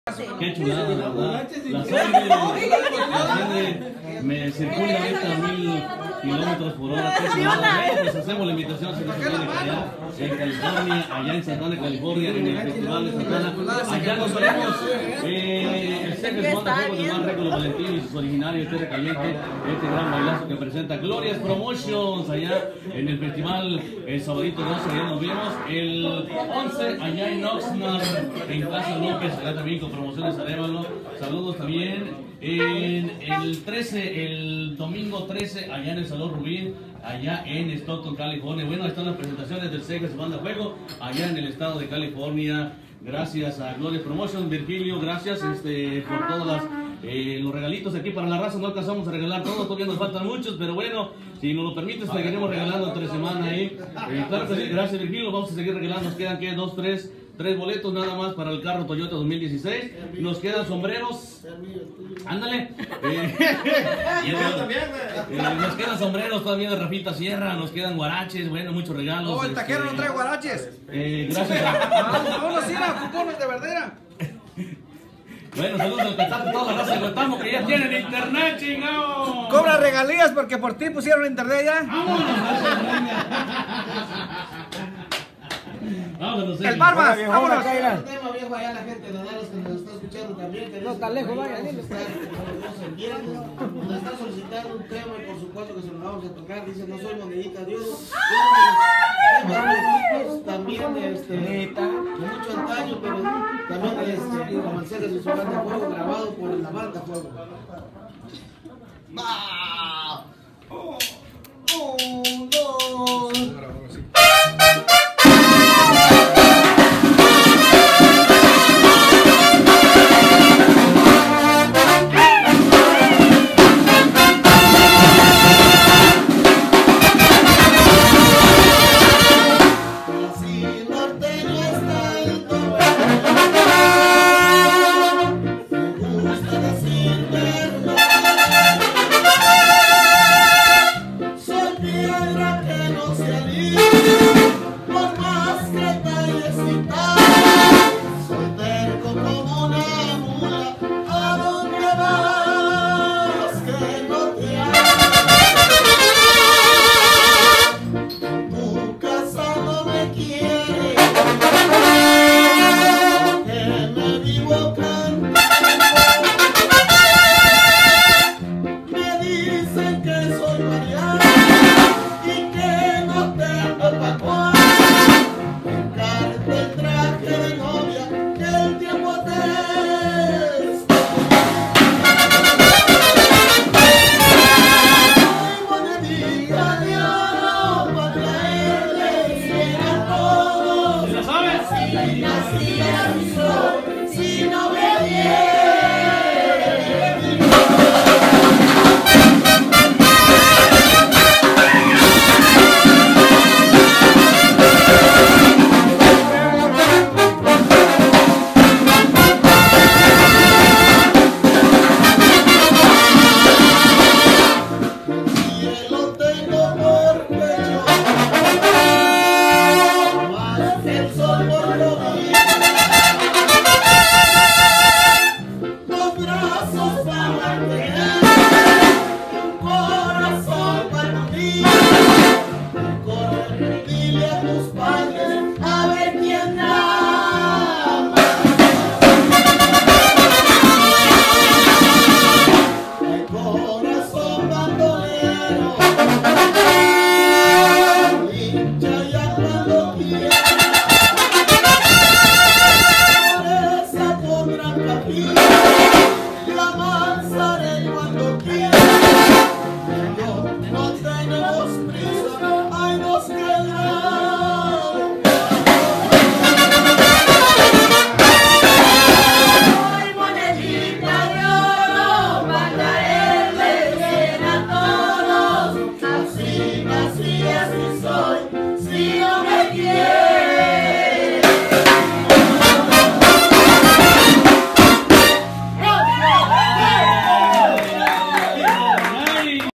Qué chulada, ¿verdad? La sangre me circula ahorita a 1000 kilómetros por hora. Qué chulada. Pues hacemos la invitación, se nos viene allá en California, allá en Santana, California, en el Festival de Santana. Allá nos veremos. El Cejas Banda Juegos de Más Récord Valentín y sus originarios Tierra Caliente. Este gran bailazo que presenta Glorias Promotions allá en el festival el sabadito 12. Allá nos vemos. El 11 allá en Oxnard, en Plaza López, allá también con promociones Arévalo. Saludos también. En el 13, el domingo 13, allá en el Salón Rubín, allá en Stockton, California. Bueno, están las presentaciones del Cejas Banda Juego, allá en el estado de California. Gracias a Gloria Promotion, Virgilio, gracias por todos los regalitos aquí para la raza. No alcanzamos a regalar todos, todavía nos faltan muchos, pero bueno, si nos lo permites, seguiremos regalando entre semana ahí. Claro que sí, gracias Virgilio, vamos a seguir regalando. Nos quedan, ¿qué? Tres boletos nada más para el carro Toyota 2016. Nos quedan sombreros. Ándale. Nos quedan sombreros todavía de Rafita Sierra. Nos quedan guaraches. Bueno, muchos regalos. Oh, el taquero no trae guaraches. Gracias a... Vámonos, ir cupones de verdadera. Bueno, saludos al Petarte, toda la raza de Guantánamo que ya tienen internet, chingado. Cobra regalías porque por ti pusieron internet ya. Vámonos, el Barbas, vámonos. Un tema viejo allá la gente de Dallas que nos está escuchando también. Que no está lejos, vaya. El viernes nos está solicitando un tema y por supuesto que se lo vamos a tocar. Dice, no soy monedita de oro. También de mucho antaño, pero también como el Cejas de su banda Fuego, grabado por la banda Fuego. ¡Va! 1, 2.